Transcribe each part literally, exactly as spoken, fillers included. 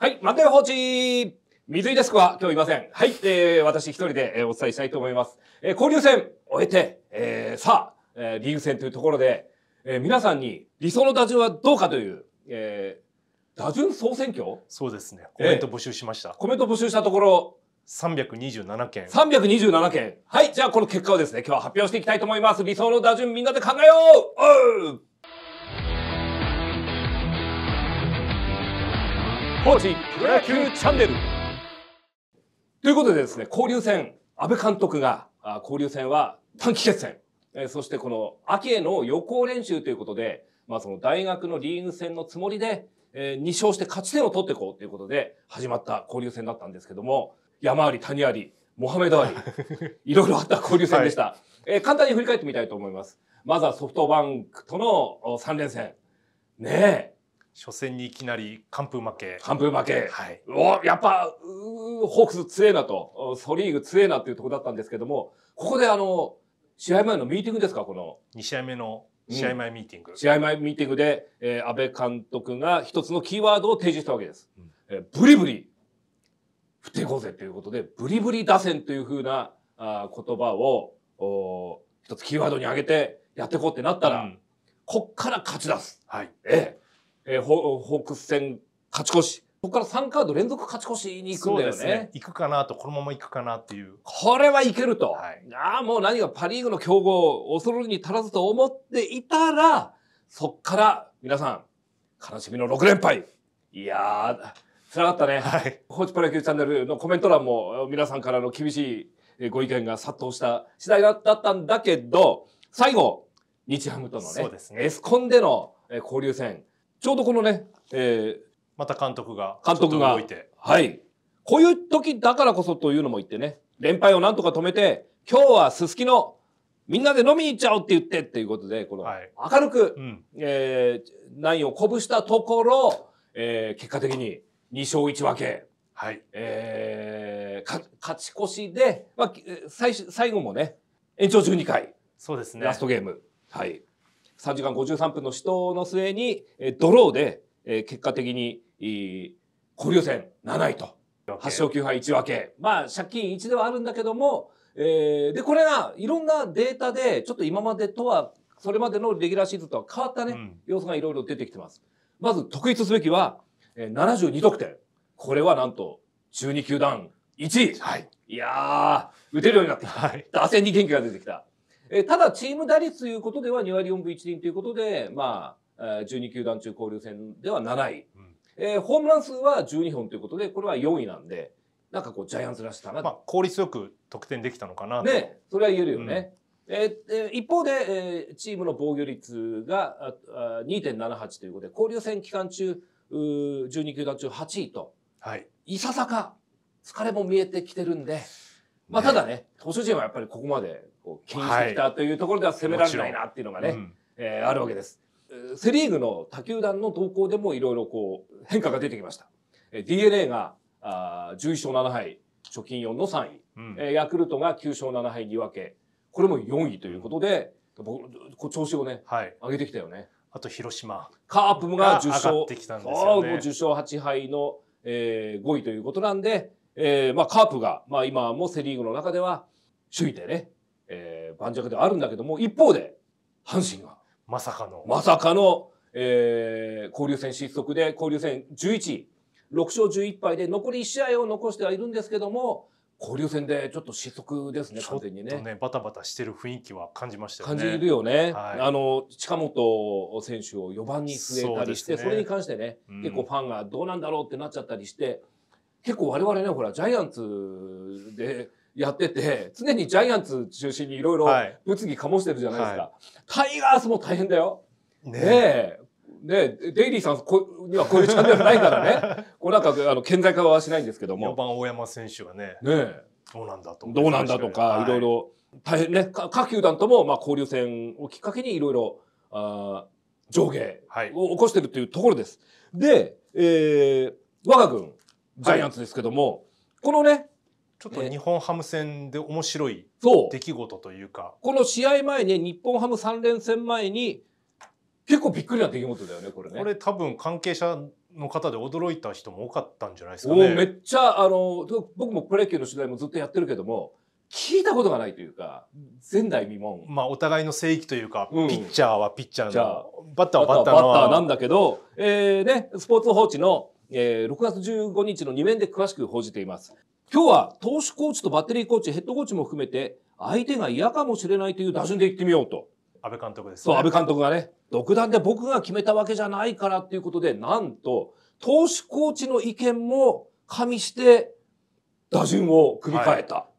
はい、満点放置水井デスクは今日いません。はい、えー、私一人で、えー、お伝えしたいと思います。えー、交流戦終えて、えー、さあ、えー、リーグ戦というところで、えー、皆さんに理想の打順はどうかという、えー、打順総選挙？ そうですね。コメント募集しました。 えー、コメント募集したところ、 さんびゃくにじゅうななけん。 さんびゃくにじゅうななけん。はい、じゃあこの結果をですね、今日は発表していきたいと思います。理想の打順みんなで考えよう！おう！高知プロ野球チャンネルということでですね、交流戦、安倍監督が、あ交流戦は短期決戦、えー、そしてこの秋への予行練習ということで、まあその大学のリーグ戦のつもりで、えー、に勝して勝ち点を取っていこうということで始まった交流戦だったんですけども、山あり谷あり、モハメドあり、いろいろあった交流戦でした。はい、えー、簡単に振り返ってみたいと思います。まずはソフトバンクとのさん連戦。ねえ。 初戦にいきなり完封負け。 完封負け。 はい。 おやっぱ、ホークス強えなと、ソリーグ強えなっていうところだったんですけども、ここであの、試合前のミーティングですか、この。 に試合目の試合前ミーティング。 うん、試合前ミーティングで、えー、安倍監督が一つのキーワードを提示したわけです。うん、えー、ブリブリ、振っていこうぜということで、ブリブリ打線というふうなあ言葉をお一つキーワードに挙げてやっていこうってなったら、うん、こっから勝ち出す。 はい。 えーえー、ホークス戦勝ち越し。ここからさんカード連続勝ち越しに行くんだよね。そうですね。 行くかなと、このまま行くかなっていう。 これはいけると。 はい、 ああ、もう何がパリーグの強豪、恐るに足らずと思っていたら、そっから皆さん、悲しみのろく連敗。いやー、辛かったね。 はい。 放置プロ野球チャンネルのコメント欄も皆さんからの厳しいご意見が殺到した次第だったんだけど、最後、日ハムとのね、 そうですね、 エスコンでの交流戦。ちょうどこのね、えー、 また監督が監督が動いて、 はい。こういう時だからこそというのも言ってね、連敗をなんとか止めて、今日はすすきのみんなで飲みに行っちゃおうって言ってっていうことで、この明るく、はい、うん、えー、ナインを鼓舞したところ、えー、結果的にに勝いち分け、 はい、 えー、か勝ち越しで、まあ、最最後もね、延長じゅうにかい、 そうですね、 ラストゲーム、はい。さんじかんごじゅうさんぷんの死闘の末に、えー、ドローで、えー、結果的に、えー、交流戦なないと。はち勝きゅう敗いち分け。まあ、借金いちではあるんだけども、えー、で、これがいろんなデータで、ちょっと今までとは、それまでのレギュラーシーズンとは変わったね、うん、要素がいろいろ出てきてます。まず、特筆すべきは、えー、ななじゅうにとくてん。これはなんと、じゅうに球団いちい。 はい。 いやー、打てるようになってきた。はい、打線に元気が出てきた。えー、ただ、チーム打率ということではに割よんぶいち厘ということで、まあ、じゅうに球団中交流戦ではなない。うん、えー、ホームラン数はじゅうにほんということで、これはよんいなんで、なんかこう、ジャイアンツらしさな。 まあ、効率よく得点できたのかなと。 ね、それは言えるよね。うん、えー、一方で、えー、チームの防御率が にてんななはち ということで、交流戦期間中、じゅうに球団中はちいと、はい、いささか疲れも見えてきてるんで、まあ、ただね、ね投手陣はやっぱりここまでこう気にしてきたというところでは攻められないなっていうのがね、うん、えー、あるわけです。セリーグの他球団の動向でもいろいろこう変化が出てきました。ディーエヌエー があじゅういっ勝なな敗、貯金よんのさんい、うん、えー、ヤクルトがきゅう勝なな敗に分け、これもよんいということで、うん、調子をね、はい、上げてきたよね。 あと広島。 カープがじゅっ勝。 上がってきたんですよね。 もうじゅっ勝はち敗の、えー、ごいということなんで、えー、まあカープが、まあ今もセリーグの中では首位でね、えー、盤石ではあるんだけども、一方で、阪神が。 まさかの。 まさかの、えー、交流戦失速で、交流戦じゅういちい、ろく勝じゅういっ敗で残りいち試合を残してはいるんですけども、交流戦でちょっと失速ですね、完全にね。 ちょっとね、バタバタしてる雰囲気は感じましたよね。 感じるよね。はい、あの、近本選手をよばんに据えたりして、そ,、ね、それに関してね、うん、結構ファンがどうなんだろうってなっちゃったりして、結構我々ね、ほら、ジャイアンツでやってて、常にジャイアンツ中心にいろいろ物議醸してるじゃないですか。はい、タイガースも大変だよ。ねえ。ねえ、デイリーさんにはこういうチャンネルないからね。こうなんか、あの、顕在化はしないんですけども。 よばん大山選手がね。 ねえ。 どうなんだと。 どうなんだとか、いろいろ、大変ね。各球団とも、まあ、交流戦をきっかけにいろいろ、あ上下を起こしてるというところです。はい、で、えー、我が軍、ジャイアンツですけども、はい、このね、 ちょっと日本ハム戦で面白い出来事というか。 この試合前に、日本ハムさん連戦前に、結構びっくりな出来事だよね、これね。 これ多分関係者の方で驚いた人も多かったんじゃないですかね。 おめっちゃあの僕もプロ野球の取材もずっとやってるけども聞いたことがないというか前代未聞。 まあお互いの聖域というか、 うん、 ピッチャーはピッチャーじゃのバッターはバッターバのッターなんだけど、えーね、スポーツ報知の、えー、ろくがつじゅうごにちのに面で詳しく報じています。今日は投手コーチとバッテリーコーチヘッドコーチも含めて相手が嫌かもしれないという打順でいってみようと。 安倍監督ですね。 そう安倍監督がね独断で僕が決めたわけじゃないからっていうことでなんと投手コーチの意見も加味して打順を組み替えた。はい、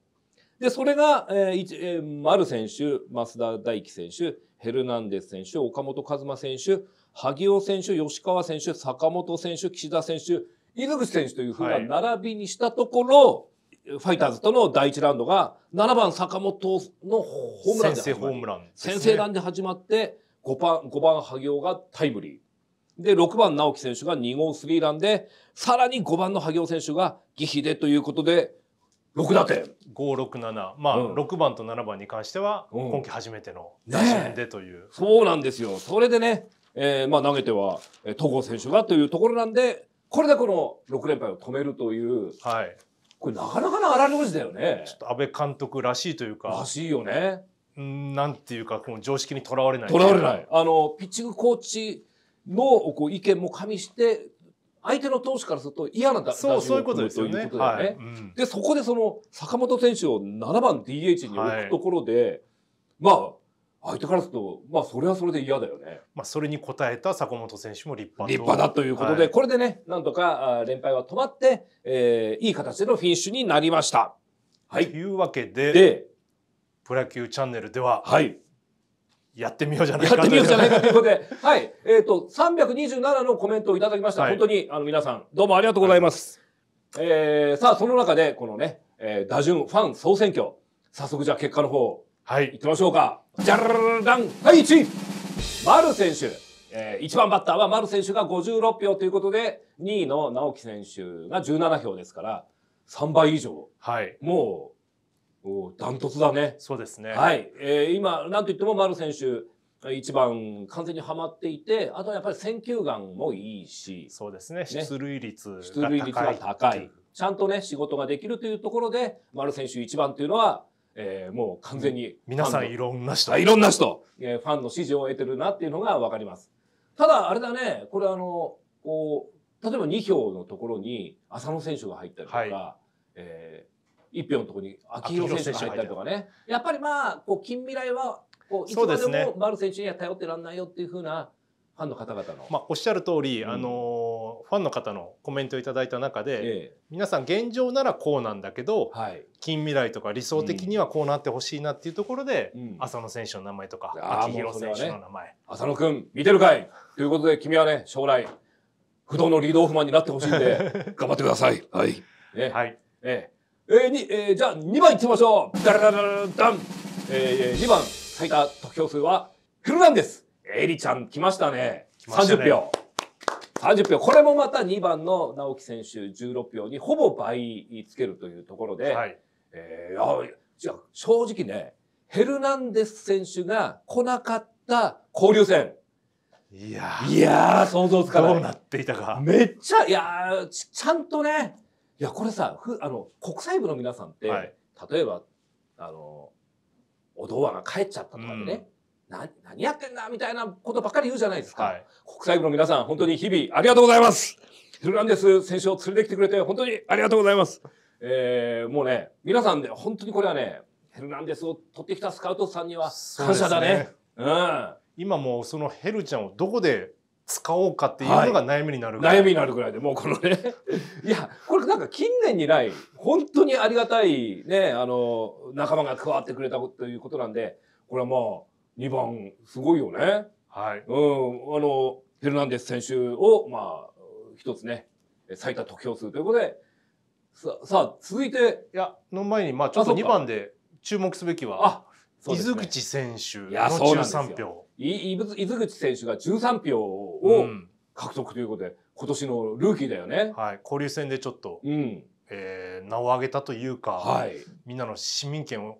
でそれが、えーえー、丸選手増田大輝選手ヘルナンデス選手岡本和真選手萩尾選手吉川選手坂本選手岸田選手井口選手というふうな並びにしたところ、はい、ファイターズとのだいいちラウンドがななばん坂本のホームランで始まり先制弾で始まってごばん、ごばん萩尾がタイムリー。で、ろくばん直樹選手がにごうスリーランで、さらにごばんの萩尾選手が疑似でということで、ろくだてん。 ご、ろく、なな。まあ、うん、ろくばんとななばんに関しては、今季初めての打順でという、 ね。そうなんですよ。それでね、えー、まあ投げては、戸郷選手がというところなんで、これでこのろくれんぱいを止めるという。 はい。 これなかなかの荒療治だよね。 ちょっと安倍監督らしいというか。 らしいよね。 んなんていうか、この常識にとらわれない。 とらわれない。あの、ピッチングコーチのこう意見も加味して、相手の投手からすると嫌な打順を組むということだよね。 はいうん、 で、そこでその坂本選手をななばん ディーエイチ に置くところで、はい、まあ、相手からすると、まあ、それはそれで嫌だよね。 まあ、それに応えた坂本選手も立派立派だということで、はい、これでね、なんとか連敗は止まって、えー、いい形でのフィニッシュになりました。 はい。というわけで、でプロ野球チャンネルでは、 はい。 やってみようじゃないかやってみようじゃないかということで、はい。えっと、さんびゃくにじゅうななのコメントをいただきました。はい、本当に、あの、皆さん、どうもありがとうございます。えー、さあ、その中で、このね、えー、打順、ファン総選挙。早速、じゃあ、結果の方、はい。いきましょうか。じゃらららん、はい、いちい。丸選手。えー、いちばんバッターは丸選手がごじゅうろくひょうということで、にいの直樹選手がじゅうななひょうですから、さんばい以上。はい。もう、ダントツだね。 そうですね。 はい。えー、今、なんといっても丸選手、一番完全にはまっていて、あとはやっぱり選球眼もいいし。 そうですね。出塁率が高い。 出塁率が高い。ちゃんとね、仕事ができるというところで、丸選手一番っていうのは、えー、もう完全に。 皆さんいろんな人。 いろんな人。えー、ファンの支持を得てるなっていうのがわかります。ただ、あれだね、これあの、こう、例えばにひょうのところに浅野選手が入ったりとか、はい、えーいち票のところに秋広選手が入ったりとかね。やっぱりまあ、こう、近未来は、こう、いつまでも丸選手には頼ってらんないよっていうふうなファンの方々の。 まあ、おっしゃる通り、うん、あの、ファンの方のコメントをいただいた中で、ええ、皆さん現状ならこうなんだけど、はい、近未来とか理想的にはこうなってほしいなっていうところで、うん、浅野選手の名前とか、秋広選手の名前。ね、 浅野くん、見てるかいということで、君はね、将来、不動のリードオフマンになってほしいんで、頑張ってください。はい。ね、はい。えええーにえー、じゃあにばんいってみましょう。ダラダラダン、えー、にばん最多得票数はヘルナンデス。エリちゃん来ましたね。さんじゅっぴょう。さんじゅっぴょう。これもまたにばんの直樹選手じゅうろくひょうにほぼ倍つけるというところで、はい、えー、あじゃあ正直ね、ヘルナンデス選手が来なかった交流戦。 いやー、いやー想像つかない。 どうなっていたか。 めっちゃ、いやー、ち、ちゃんとね、いや、これさ、ふ、あの、国際部の皆さんって、はい、例えば、あの、お堂が帰っちゃったとかでね、うん、な、何やってんだみたいなことばっかり言うじゃないですか。はい、国際部の皆さん、本当に日々ありがとうございます。ヘルナンデス選手を連れてきてくれて、本当にありがとうございます。えー、もうね、皆さんで、本当にこれはね、ヘルナンデスを取ってきたスカウトさんには感謝だね。うねうん。 今もうそのヘルちゃんをどこで使おうかっていうのが悩みになるぐらい、 はい、悩みになるぐらいで、もうこのね。いや、これなんか近年にない、本当にありがたいね、あの、仲間が加わってくれたということなんで、これはまあ、にばん、すごいよね。はい。うん、あの、ヘルナンデス選手を、まあ、一つね、最多得票数ということで、さあ、さあ続いて。 いや、の前に、まあ、ちょっとにばんで注目すべきは、あ伊豆口選手のじゅうさんぴょう。 伊豆口選手がじゅうさんぴょうを獲得ということで、うん、今年のルーキーだよね。 はい。交流戦でちょっと、うん、えー、名を上げたというか、はい、みんなの市民権を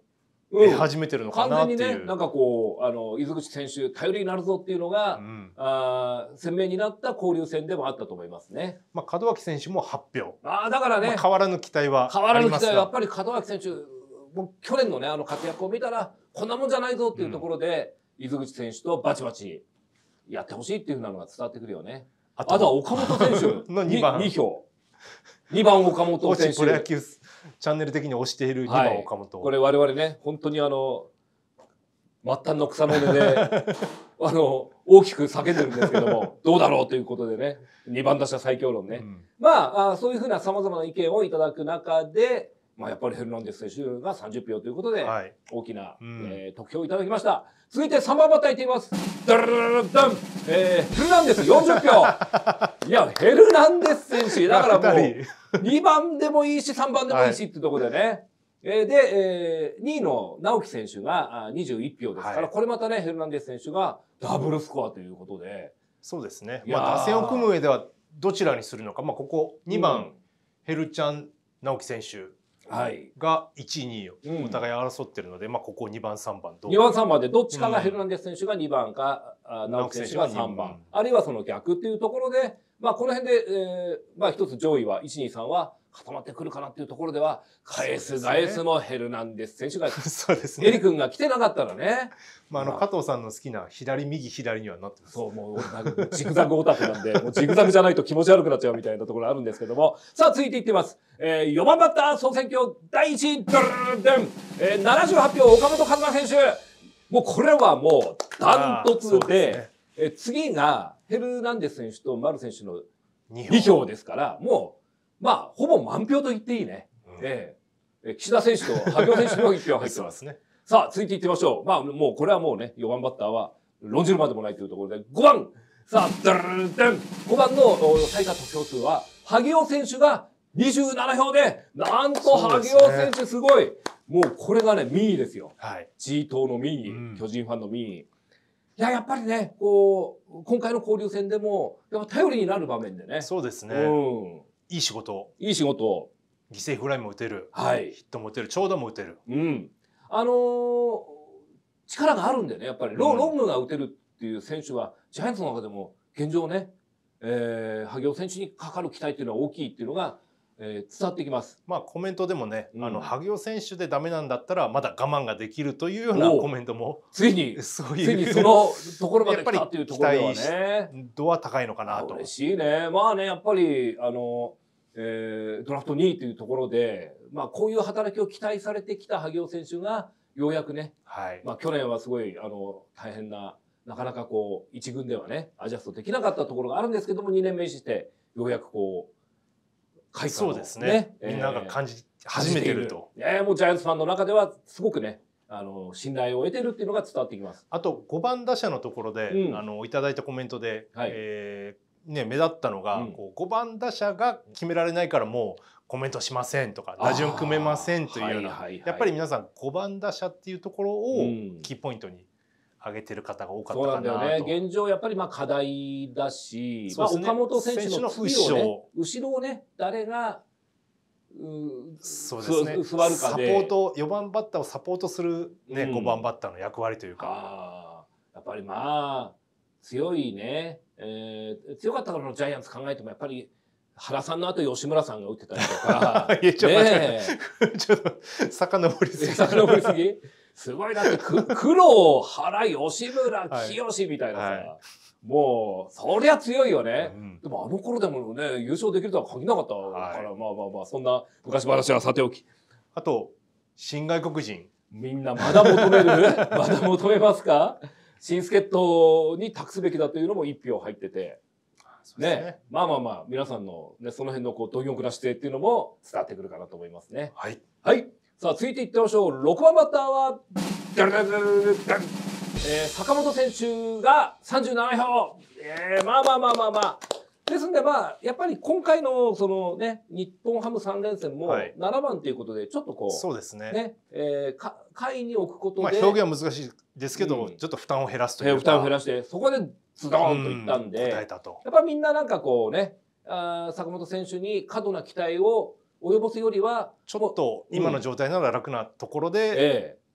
出始めてるのかなっていう、 完全にね、なんかこうあの伊豆口選手頼りになるぞっていうのが、うん、あ鮮明になった交流戦でもあったと思いますね。 まあ門脇選手も発表。 ああだからね、まあ、 変わらぬ期待はありますが。 変わらぬ期待はやっぱり門脇選手、もう去年のねあの活躍を見たらこんなもんじゃないぞっていうところで、うん、伊豆口選手とバチバチやってほしいっていうのが伝わってくるよね。あとは岡本選手のにばんに票。にばん岡本選手。 プロ野球チャンネル的に推しているにばん岡本。 はい、これ我々ね本当にあの末端の草の根であの大きく叫んでるんですけどもどうだろうということでねにばん打者最強論ね、うん、まああそういうふうなさまざまな意見をいただく中で、まあ、やっぱりヘルナンデス選手がさんじゅっぴょうということで、はい、大きな、うんえー、得票をいただきました。続いてさんばんバッターいってみます。ダラララダン、えー、ヘルナンデスよんじゅっぴょう。いやヘルナンデス選手だからもうにばんでもいいしさんばんでもいいしっていうところでね。はいで、えー、にいの直樹選手がにじゅういちぴょうですから、はい、これまたねヘルナンデス選手がダブルスコアということで。 そうですね。まあ打線を組む上ではどちらにするのか、まあここにばん、うん、ヘルちゃん直樹選手がいちいにいをお互い争ってるので、うん、まあここにばんさんばんどうにばんさんばんでどっちかがヘルナンデス選手がにばんか、うん、直樹選手がさんばん、うん、あるいはその逆っていうところで、まあこの辺で、えー、まあ一つ上位はいちにさんは固まってくるかなっていうところでは返す返すもヘルナンデス選手がそうですね。 エリ君が来てなかったらね。 まああの加藤さんの好きな左右左にはなってます。 そうもう俺ジグザグオタクなんでもうジグザグじゃないと気持ち悪くなっちゃうみたいなところあるんですけども、さあ続いていってます。えー、よんばんバッター総選挙だいいちい、えー、ななじゅうはちひょう岡本和真選手。もうこれはもうダントツで、ね、えー、次がヘルナンデス選手と丸選手のにひょうですからもう。まあ、ほぼ満票と言っていいね。うん、ええ、岸田選手と萩尾選手のいち票入ってます。ね、さあ、続いていってみましょう。まあ、もう、これはもうね、よんばんバッターは論じるまでもないというところで、ごばんさあ、ダルルダンごばんの最多得票数は、萩尾選手がにじゅうななひょうで、なんと萩尾選手すごい。もう、これがね、民意ですよ。はい。ジー党の民意、うん、巨人ファンの民意。いや、やっぱりね、こう、今回の交流戦でも、やっぱ頼りになる場面でね。 そうですね。うん。いい仕事。 いい仕事。 犠牲フライも打てる。 はい。 ヒットも打てる。長打も打てる。 うん。あのー、力があるんでね、やっぱりロ、うん、ロングが打てるっていう選手は、ジャイアンツの中でも現状ね、えー、萩尾選手にかかる期待っていうのは大きいっていうのが、えー、伝わってきます。 まあコメントでもね、うん、あの萩尾選手でダメなんだったらまだ我慢ができるというようなコメントもついにそういうついにそのところまで来たっていうところではね、 度は高いのかなと。 嬉しいね。まあね、やっぱりあの、えー、ドラフトにいというところで、まあこういう働きを期待されてきた萩尾選手がようやくね、はい、まあ去年はすごいあの大変ななかなかこう一軍ではねアジャストできなかったところがあるんですけども、にねんめにしてようやくこう。 そうですね。みんなが感じ始めてると。 えー、もうジャイアンツファンの中ではすごくね、あの信頼を得てるっていうのが伝わってきます。 あとごばん打者のところで、うん、あのいただいたコメントで、はい、えー、ね目立ったのが、うん、こうごばん打者が決められないからもうコメントしませんとか打順組めませんというような、はいはいはい、やっぱり皆さんごばん打者っていうところをキーポイントに。上げてる方が多かったかなと。 そうなんだよね。現状やっぱりまあ課題だし、まあ岡本選手の次をね、後ろをね誰がそうですね。 座るかでサポートよんばんバッターをサポートするね、うん、ごばんバッターの役割というか。 あやっぱりまあ強いね、えー、強かったからのジャイアンツ考えてもやっぱり原さんの後吉村さんが打ってたりとか。 いやちょっと待って、ちょっと遡りすぎ。 遡りすぎ。すごいだってく黒原吉村清みたいなさ。はいはい、もう、そりゃ強いよね。うん、でもあの頃でもね、優勝できるとは限らなかったから、はい、まあまあまあ、そんな昔話はさておき。 あと、新外国人。 みんなまだ求めるまだ求めますか？新助っ人に託すべきだというのも一票入ってて。ね, ね。まあまあまあ、皆さんの、ね、その辺のこう、貪欲な姿勢っていうのも伝わってくるかなと思いますね。はい。はい。さあ、続いていってみましょう。ろくばんバッターは、ダルダルダルダルダルえー、坂本選手がさんじゅうななひょう。えー、まあまあまあまあまあ。ですんでまあ、やっぱり今回のそのね、日本ハムさん連戦もななばんということで、ちょっとこう、はい、 そうですね。 ね、えー、か下位に置くことで。まあ表現は難しいですけど、うん、ちょっと負担を減らすというか。 負担を減らして、そこでズドーンといったんで、うん、答えたと。やっぱみんななんかこうね、あ坂本選手に過度な期待を及ぼすよりは、 ちょっと今の状態なら楽なところで、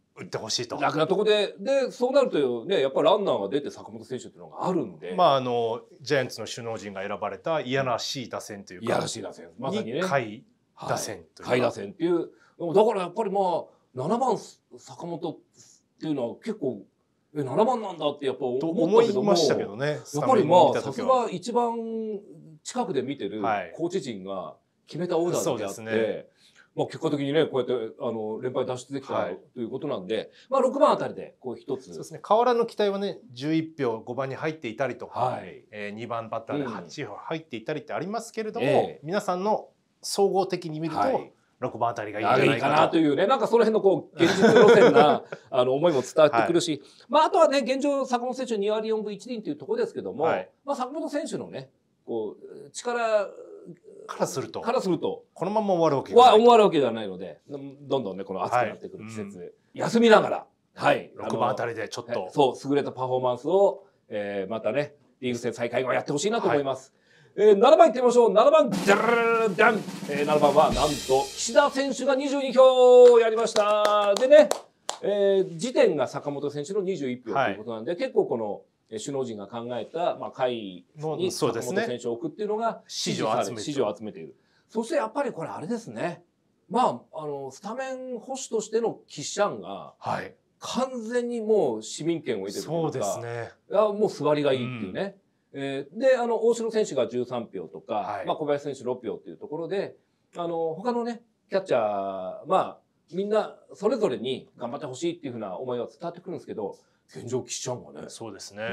打ってほしいと。 楽なとこで、で、そうなるとね、やっぱりランナーが出て坂本選手っていうのがあるんで。 まあ、あの、ジャイアンツの首脳陣が選ばれたいやらしい打線というか。 いやらしい打線。まさにね。 下位打線というか。 下位打線っていう。だからやっぱりまあ、ななばん坂本っていうのは結構、え、ななばんなんだってやっぱ思ったけども。 思いましたけどね。 やっぱりまあ、さすが一番近くで見てるコーチ陣が決めたオーダーであって、ね、まあ結果的にね、こうやってあの連敗脱出できた、はい、ということなんで、まあろくばんあたりでこう一つ。 そうですね。変わらぬ期待はね、じゅういち票ごばんに入っていたりとか、はい、えー、にばんバッターではち票入っていたりってありますけれども、えー、皆さんの総合的に見ると、はい、ろくばんあたりがいいんじゃないかなというね、なんかその辺のこう現実路線なあの思いも伝わってくるし、はい、まああとはね、現状坂本選手にわりよんぶいちりんというところですけども、はい、まあ坂本選手のね、こう力からすると、 からするとこのまま終わるわけは終わるわけではないので、どんどんねこの暑くなってくる季節、はい、うん、休みながら、はい、 ろくばんあたりでちょっとそう優れたパフォーマンスを、えー、またねリーグ戦再開後やってほしいなと思います。はい、えー、ななばんいってみましょう。ななばん、じゃらダン、えー、ななばんはなんと岸田選手がにじゅうに票やりました。でね、えー、時点が坂本選手のにじゅういち票ということなんで、はい、結構この首脳陣が考えた、まあ、会に坂本選手を置くっていうのが支持を集めて、支持を集めている。そしてやっぱりこれあれですね。まあ、あの、スタメン保守としてのキシャンが、はい、完全にもう市民権を得てるというか、 そうですね。 いやもう座りがいいっていうね。うん、えー、で、あの、大城選手がじゅうさん票とか、はい、まあ、小林選手ろく票っていうところで、あの、他のね、キャッチャー、まあ、みんなそれぞれに頑張ってほしいっていうふうな思いは伝わってくるんですけど、現状キシャンがね。 そうですね。 うん。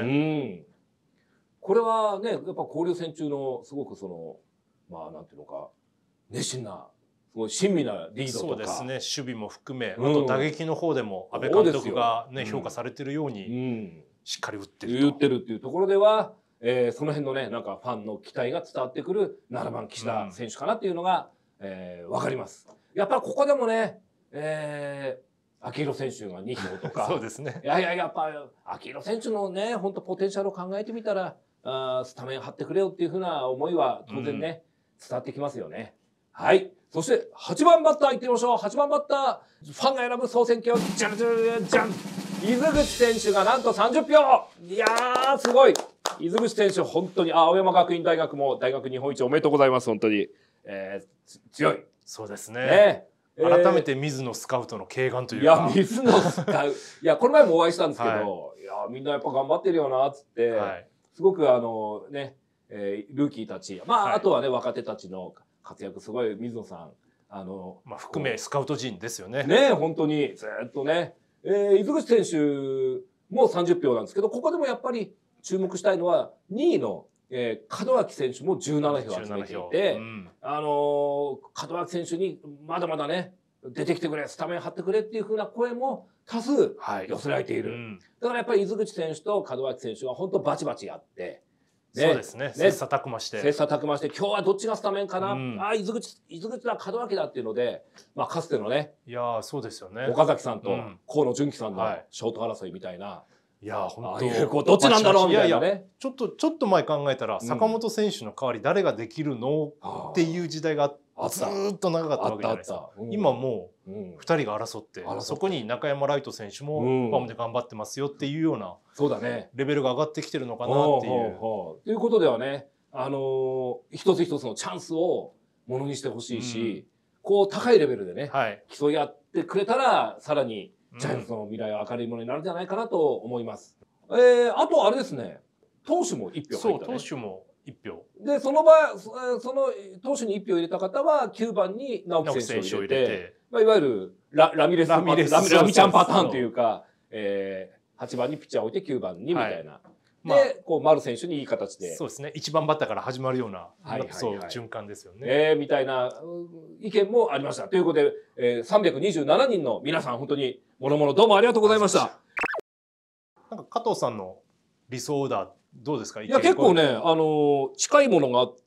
これはね、やっぱ交流戦中のすごくその、まあ、なんていうのか、熱心な、すごい親身なリードとか。 そうですね。守備も含め、あと打撃の方でも安倍監督がね、評価されてるように、しっかり打ってると。 打ってるっていうところでは、えー、その辺のね、なんかファンの期待が伝わってくるななばん岸田選手かなっていうのが、うん、えー、わかります。やっぱりここでもね、えー、秋広選手がに票とか。 そうですね。 いやいや、やっぱ、秋広選手のね、本当ポテンシャルを考えてみたら、あスタメン張ってくれよっていうふうな思いは当然ね、うん、伝わってきますよね。はい。そして、はちばんバッター行ってみましょう。はちばんバッター、ファンが選ぶ総選挙、じゃんじゃんじゃん。伊豆口選手がなんとさんじゅっ票。いやー、すごい。伊豆口選手、本当に、青山学院大学も大学日本一おめでとうございます。本当に。えー、強い。 そうですね。ね、改めて水野スカウトの敬願というか。いや、水野スカウト。いや、この前もお会いしたんですけど、はい、いや、みんなやっぱ頑張ってるよな、つって、はい、すごくあの、ね、えー、ルーキーたち、まあ、はい、あとはね、若手たちの活躍、すごい水野さん、あの、 まあ、含めスカウト陣ですよね。 ね、本当に、ずっとね、えー、伊豆口選手もさんじゅっ票なんですけど、ここでもやっぱり注目したいのは、にいの、えー、門脇選手もじゅうなな票集めていて、うん、あのー、門脇選手にまだまだね、出てきてくれ、スタメン張ってくれっていう風な声も多数寄せられている。はい、うん、だからやっぱり伊豆口選手と門脇選手は本当バチバチやって、 ね、そうですね。切磋琢磨して。 切磋琢磨して、今日はどっちがスタメンかな、うん、ああ、伊豆口、伊豆口だ、門脇だっていうので、まあかつてのね、 いやそうですよね。 岡崎さんと河野純喜さんのショート争いみたいな。 いや本当どっちなんだろうみたいなね。いやいやちょっとちょっと前考えたら、うん、坂本選手の代わり誰ができるのっていう時代がずーっと長かったわけじゃないですか。うん、今もうふたりが争って、うん、そこに中山ライト選手もファームで頑張ってますよっていうような、 そうだね、 レベルが上がってきてるのかなっていう。 ということではね、あのー、一つ一つのチャンスをものにしてほしいし、うん、こう高いレベルでね、はい、競い合ってくれたらさらにジャイアンツの未来は明るいものになるんじゃないかなと思います。えー、あとあれですね、投手もいち票入ったね。 そう、投手もいち票。 で、その場合、その投手にいち票入れた方はきゅうばんに直樹選手を入れて、まあ、いわゆるララミレス、ラミレスラミラミちゃんパターンというか、えー、はちばんにピッチャーを置いてきゅうばんにみたいな。はい、で、まあ、こう丸選手にいい形で。 そうですね。いちばんバッターから始まるような、はいはいはい、そう循環ですよね。 えー、みたいな意見もありました。ということで、えー、さんびゃくにじゅうななにんの皆さん本当にもろもろどうもありがとうございました。 なんか加藤さんの理想オーダーどうですか？ いや結構ね、あの近いものがあって、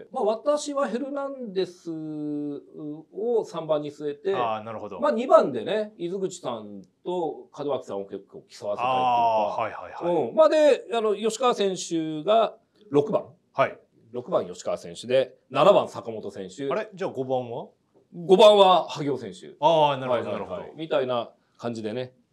まあ、私はヘルナンデスをさんばんに据えて、 あ、なるほど、 まあ、にばんでね伊豆口さんと門脇さんを結構競わせたいっていうか、 はいはいはい、 うん、まあであの吉川選手がろくばん、 はい、 ろくばん吉川選手でななばん坂本選手、 あれじゃあごばんはごばんは萩尾選手、 ああなるほどなるほど、 みたいな感じでね、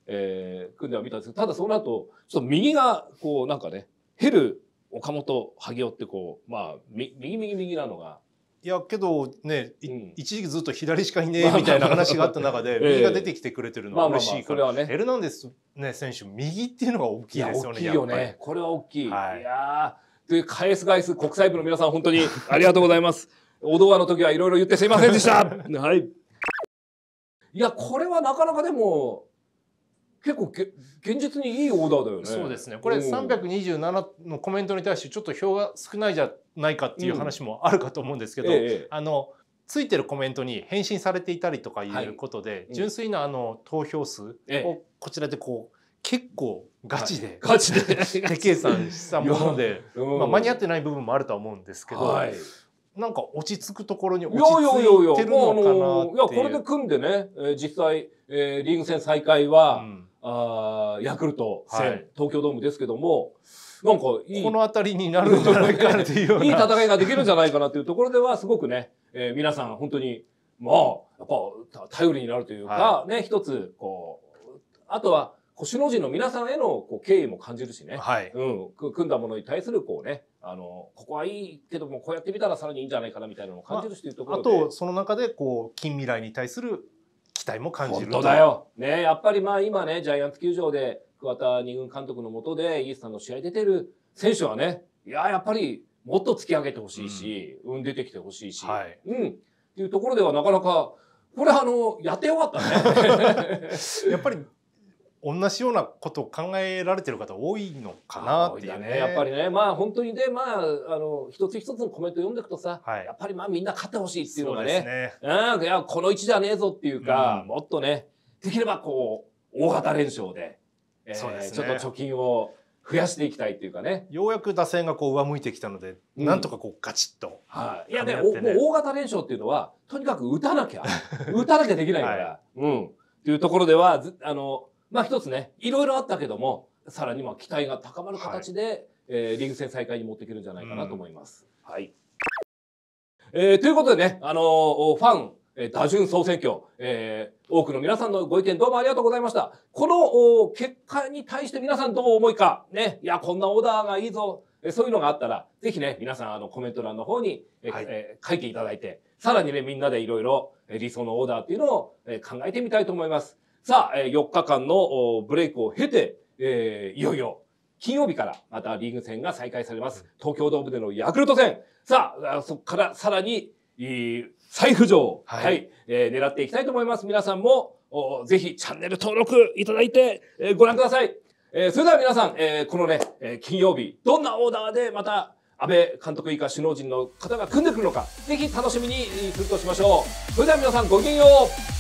えー、組んではみたんですけど、ただその後、ちょっと右が、こう、なんかね、ヘル、岡本、萩尾ってこう、まあ、右、右、右なのが。 いや、けどね、うん、一時期ずっと左しかいねえみたいな話があった中で、右が出てきてくれてるのは嬉しいから、エルナンデス、ね、選手、右っていうのが大きいですよね。 大きいよね。これは大きい。はい、いやー、という返す返す国際部の皆さん、本当にありがとうございます。お動画の時はいろいろ言ってすいませんでした。はい。いや、これはなかなかでも、結構げ現実にいいオーダーだよね。 そうですね。これさんびゃくにじゅうななのコメントに対してちょっと票が少ないじゃないかっていう話もあるかと思うんですけど、うんええ、あのついてるコメントに返信されていたりとかいうことで、はいうん、純粋なあの投票数をこちらでこう結構ガチで、はい、 ガチで手計算したもので、まあ、間に合ってない部分もあるとは思うんですけど。はいなんか落ち着くところに落ち着いてるのかなっていう。 いやこれで組んでね、えー、実際、えー、リーグ戦再開は、うん、あヤクルト戦、はい、東京ドームですけども、なんかいいこの辺りになるんじゃないかっていうようないい戦いができるんじゃないかなっていうところではすごくね、えー、皆さん本当にまあやっぱ頼りになるというか、はい、ね一つこうあとは首脳陣の皆さんへのこう敬意も感じるしね、はいうん、組んだものに対するこうねあのここはいいけどもこうやってみたらさらにいいんじゃないかなみたいなのを感じるしというところで、 まあ、あとその中でこう近未来に対する期待も感じる。 本当だよ。ねやっぱりまあ今ねジャイアンツ球場で桑田二軍監督の下でイースタンの試合出てる選手はねいややっぱりもっと突き上げてほしいし、うん、出てきてほしいし、はい、うんっていうところではなかなかこれあのやってよかったね。 やっぱり同じようなことを考えられてる方多いのかなっていうね。 ねやっぱりねまあ本当にねまああの一つ一つのコメント読んでいくとさ、はい、やっぱりまあみんな勝ってほしいっていうのがね、ねうんいやこの位置じゃねえぞっていうか、うん、もっとねできればこう大型連勝で、えーそうですね、ちょっと貯金を増やしていきたいっていうかね。 ようやく打線がこう上向いてきたので、うん、なんとかこうガチッと、 はい、いやねもう大型連勝っていうのはとにかく打たなきゃ打たなきゃできないから、はい、うんっていうところではずあの。まあ一つね、いろいろあったけども、さらにまあ期待が高まる形で、はいえー、リーグ戦再開に持っていけるんじゃないかなと思います。うん、はい。えー、ということでね、あのー、ファン、えー、打順総選挙、えー、多くの皆さんのご意見どうもありがとうございました。この結果に対して皆さんどう思いか、ね、いや、こんなオーダーがいいぞ、えー、そういうのがあったら、ぜひね、皆さんあのコメント欄の方に、えーはいえー、書いていただいて、さらにね、みんなでいろいろ理想のオーダーっていうのを考えてみたいと思います。さあ、よっかかんのブレイクを経て、えー、いよいよ金曜日からまたリーグ戦が再開されます。東京ドームでのヤクルト戦。さあ、そこからさらに、再浮上、はい、はい、えー、狙っていきたいと思います。皆さんもぜひチャンネル登録いただいて、えー、ご覧ください。えー、それでは皆さん、えー、このね、えー、金曜日、どんなオーダーでまた安倍監督以下首脳陣の方が組んでくるのか、ぜひ楽しみにするとしましょう。それでは皆さんごきげんよう。